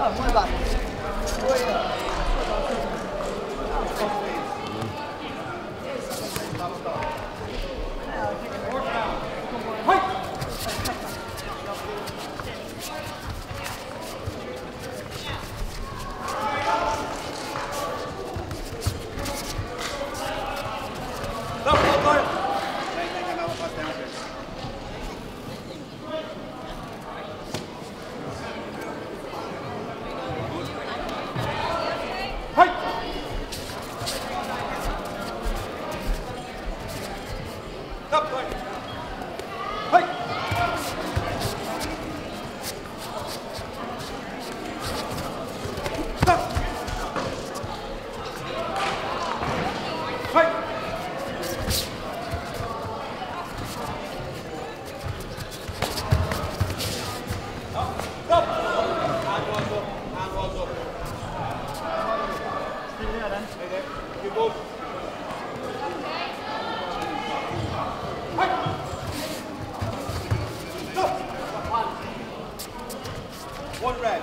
One red.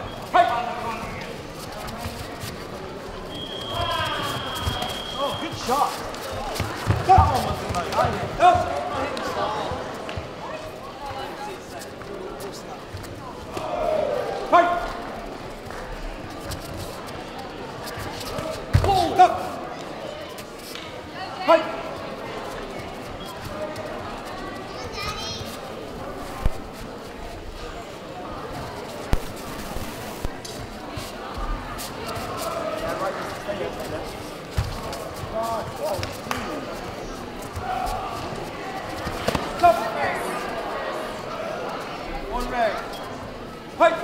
Oh, good shot. That one wasn't like that. One red. Fight!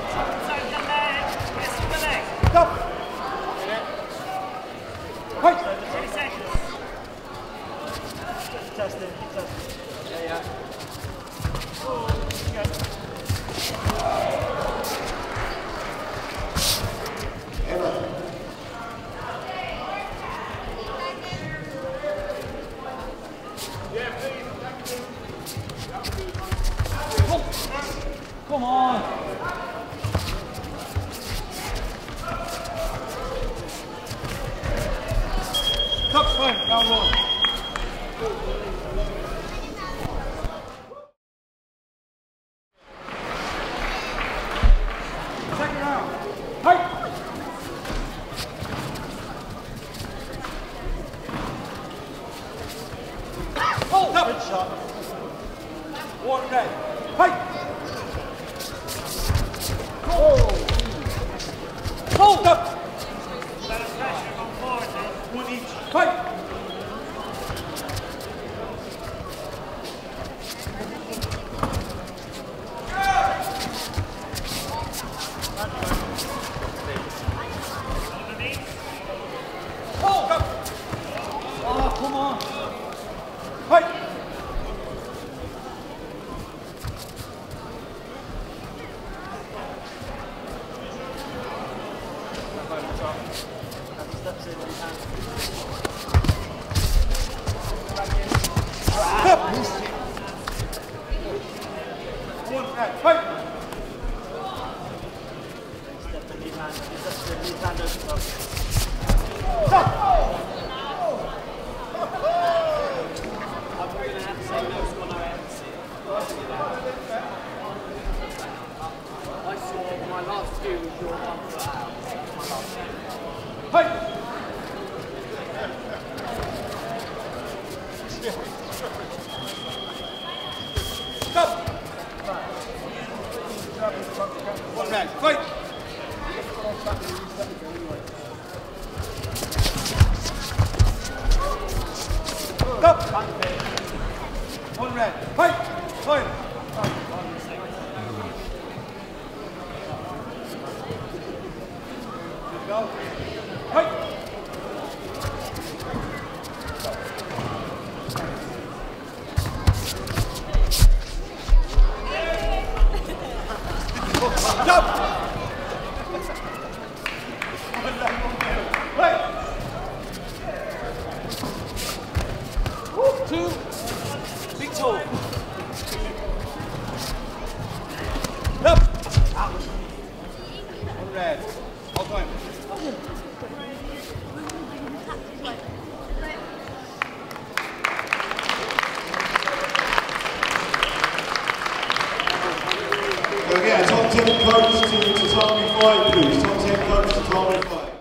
Stop! Fight! 20 seconds. Testing, testing. Yeah. Oh, okay. Come on! Top point, round one. Second round. Fight! Hold up! Good shot. One red. Fight! Hold up! Better pressure, go forward, then. One each. Fight! Hold up! Oh, come on! Fight! One round, fight! Stop! One round, fight! Fight! Go. Fight! Stop! Wait! Again, top 10 coach to Tatami 5, please. Top 10 coach to Tatami 5.